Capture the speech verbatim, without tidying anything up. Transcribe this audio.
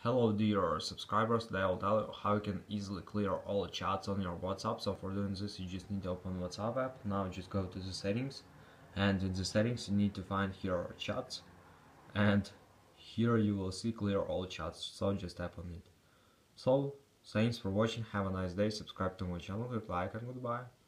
Hello dear subscribers, today I'll tell you how you can easily clear all the chats on your WhatsApp. So for doing this you just need to open WhatsApp app. Now just go to the settings, and in the settings you need to find here chats, and here you will see clear all chats, so just tap on it. So thanks for watching, have a nice day, subscribe to my channel, hit like and goodbye.